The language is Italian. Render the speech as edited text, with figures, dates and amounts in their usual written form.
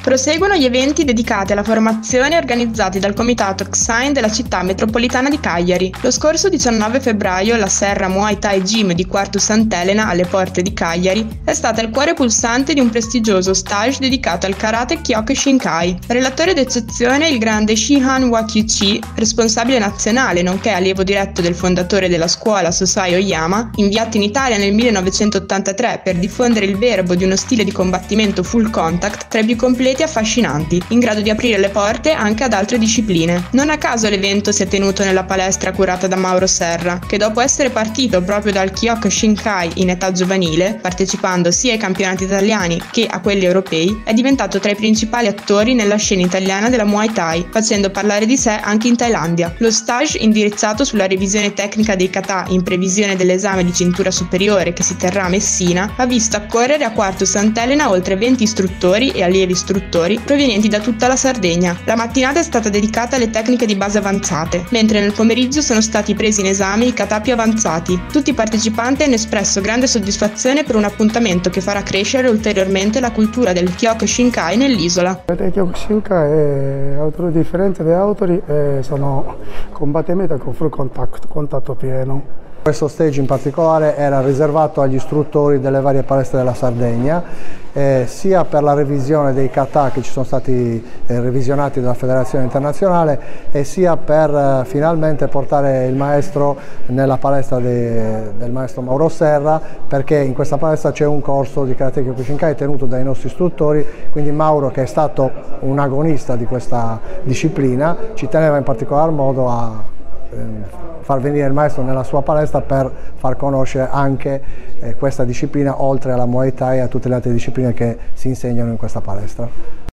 Proseguono gli eventi dedicati alla formazione organizzati dal comitato XAIN della città metropolitana di Cagliari. Lo scorso 19 febbraio la Serra Muay Thai Gym di Quartu Sant'Elena, alle porte di Cagliari, è stata il cuore pulsante di un prestigioso stage dedicato al karate Kyokushinkai. Relatore d'eccezione il grande Shihan Wakyuchi, responsabile nazionale nonché allievo diretto del fondatore della scuola Sosai Oyama, inviato in Italia nel 1983 per diffondere il verbo di uno stile di combattimento full contact tra i più completi e affascinanti, in grado di aprire le porte anche ad altre discipline. Non a caso l'evento si è tenuto nella palestra curata da Mauro Serra, che dopo essere partito proprio dal Kyokushinkai in età giovanile, partecipando sia ai campionati italiani che a quelli europei, è diventato tra i principali attori nella scena italiana della Muay Thai, facendo parlare di sé anche in Thailandia. Lo stage, indirizzato sulla revisione tecnica dei kata in previsione dell'esame di cintura superiore che si terrà a Messina, ha visto accorrere a Quartu Sant'Elena oltre 20 istruttori e allievi istruttori provenienti da tutta la Sardegna. La mattinata è stata dedicata alle tecniche di base avanzate, mentre nel pomeriggio sono stati presi in esame i kata più avanzati. Tutti i partecipanti hanno espresso grande soddisfazione per un appuntamento che farà crescere ulteriormente la cultura del Kyokushinkai nell'isola. Il Kyokushinkai è altro differente dagli altri, sono combattimenti con full contact, contatto pieno. Questo stage in particolare era riservato agli istruttori delle varie palestre della Sardegna, sia per la revisione dei kata che ci sono stati revisionati dalla Federazione Internazionale e sia per finalmente portare il maestro nella palestra del maestro Mauro Serra, perché in questa palestra c'è un corso di Karate Kyokushinkai tenuto dai nostri istruttori, quindi Mauro, che è stato un agonista di questa disciplina, ci teneva in particolar modo a far venire il maestro nella sua palestra per far conoscere anche questa disciplina, oltre alla Muay Thai e a tutte le altre discipline che si insegnano in questa palestra.